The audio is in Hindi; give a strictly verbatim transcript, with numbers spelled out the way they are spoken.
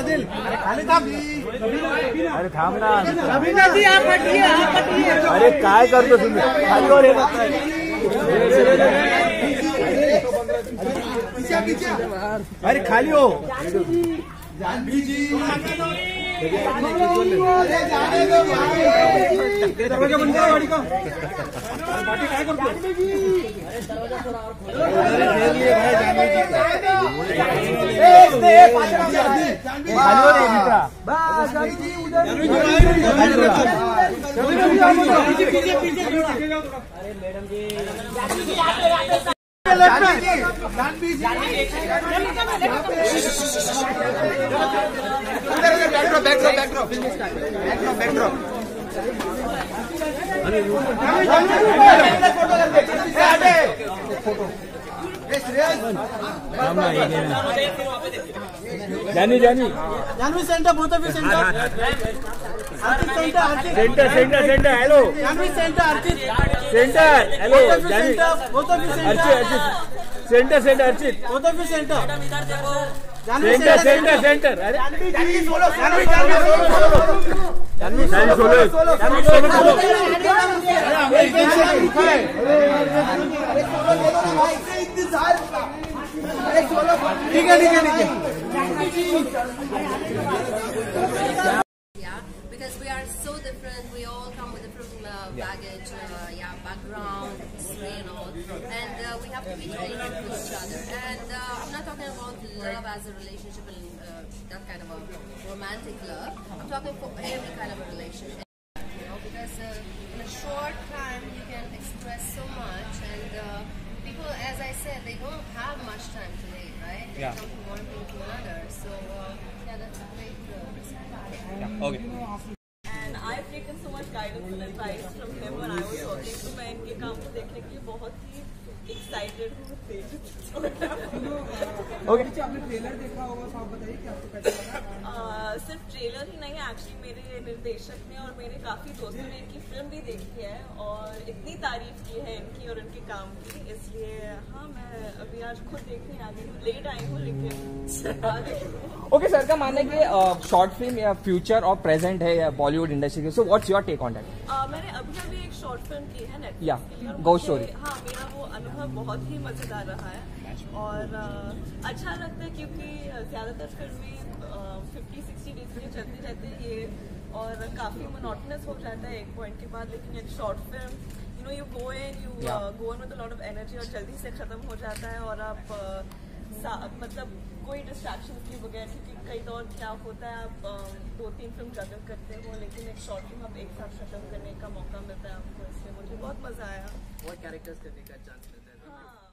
अरे थांब ना, अरे काय करतो तुम्ही? खाली वर अरे खाली हो. जानवी जी दरवाजा बंद करा गाड़ी का. बाकी काय करतो? Jani Jani Jahnavi centre both of you centre centre centre centre hello Jahnavi centre Archit centre hello Jani both of you centre Archit centre centre Archit both of you centre centre centre centre अरे Jahnavi solo Jahnavi Jahnavi solo Jahnavi solo Jahnavi solo ठीक है ठीक है ठीक है. Yeah, because we are so different. We all come with different uh, baggage, uh, yeah, background, history, and all, and uh, we have to be tailored to each other. And uh, I'm not talking about love as a relationship and uh, that kind of a romantic love. I'm talking for every kind of a relationship. You know, because uh, in a short time you can express so much, and uh, people, as I said, they don't have much time today, right? They Yeah. come from one thing to another. So uh, yeah, that's a great. Uh, Yeah. Okay. And I've taken so much guidance and advice from him when I was working. तो मैं इनके काम को देखने के लिए बहुत ही excited हूँ. Okay. आपने ट्रेलर देखा होगा तो आप बताइए कि आपको कैसा लगा? सिर्फ ट्रेलर ही नहीं, एक्चुअली मेरे निर्देशक ने और मेरे काफी दोस्तों ने इनकी फिल्म भी देखी है और इतनी तारीफ की है इनकी और इनके काम की, इसलिए हाँ मैं अभी आज खुद देखने आ गई हूँ. लेट आई हूँ लेकिन ओके सर का मानना है कि शॉर्ट फिल्म या फ्यूचर और प्रेजेंट है या बॉलीवुड इंडस्ट्री के, so what's your take on that? मैंने अभी अभी एक शॉर्ट फिल्म की है नेटफ्लिक्स या के लिए और गो मुझे- स्टोरी. हाँ, मेरा वो अनुभव बहुत ही मजेदार रहा है और uh, अच्छा लगता है क्योंकि ज्यादातर फिल्में फिफ्टी सिक्सटी डेज के लिए चलते रहते हैं ये और काफी मोनोटोनस हो जाता है एक पॉइंट के बाद, लेकिन एक short film you know you go in you go in with a lot of energy और जल्दी से खत्म हो जाता है और आप uh, मतलब कोई डिस्ट्रैक्शन के बगैर, क्योंकि कई दौर क्या होता है आप दो तीन फिल्म जगल करते हो लेकिन एक शॉर्ट फिल्म आप एक साथ खत्म करने का मौका मिलता है आपको, इसलिए मुझे बहुत मजा आया. और कैरेक्टर्स करने का चांस मिलता है. हाँ.